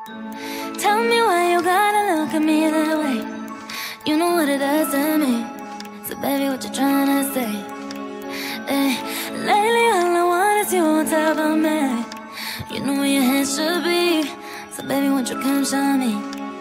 Tell me why you gotta look at me that way. You know what it does to me. So baby, what you tryna say? Hey, lately all I want is you on top of me. You know where your hands should be. So baby, won't you come show me?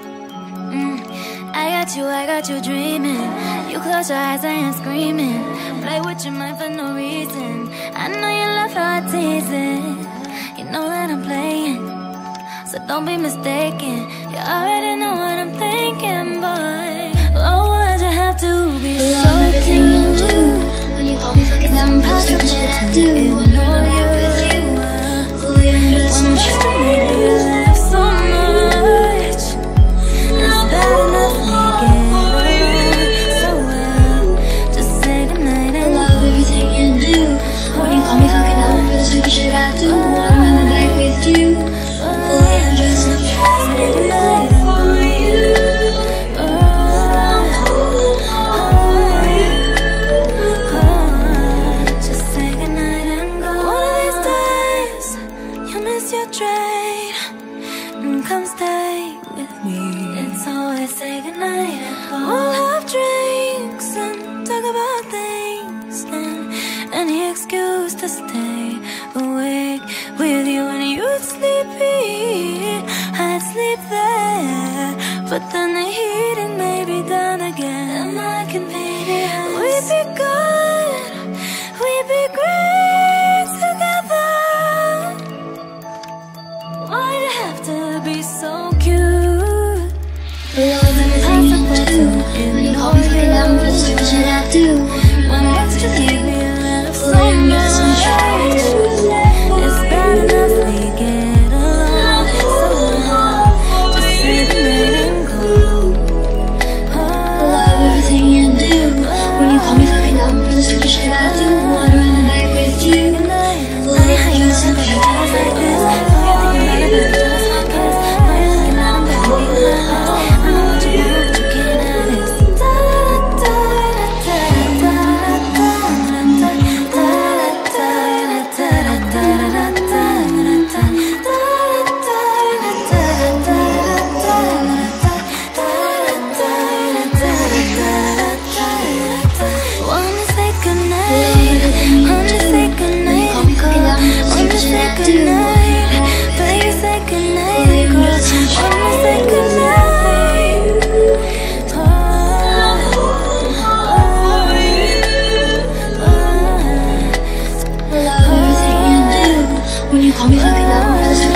I got you dreaming. You close your eyes, I am screaming. Play with your mind for no reason. I know you love how I tease it. You know that I'm playing, so don't be mistaken. You already know what I'm thinking, boy. Oh, why'd you have to be so cute? When you call me fucking number, what should I do? Ignore you, fully undressed and sure. Laugh so much. It's bad enough we get so well. Just say goodnight and Love everything you do. When you call me fucking number, what should I do? Wanna run the back with you, fully undressed and sure. Say goodnight for you. just say goodnight and go. One of these days, you miss your train and come stay with me. It's always say goodnight and go. We'll have drinks and talk about things and any excuse to stay awake with you. When you'd sleepy, I'd sleep there, but then the heating may be down again. Am I convenient? We'd be good, we'd be great together. Why'd you have to be so cute? Love everything you do. When you call me fucking number, what should I do? When next to you, Fully undressed and sure. it's bad enough we get along so well. Just say goodnight and go. Love everything you do. When you call me fucking number, what should I do? Wanna run the night with you, fully undressed and sure. When you call me fucking number,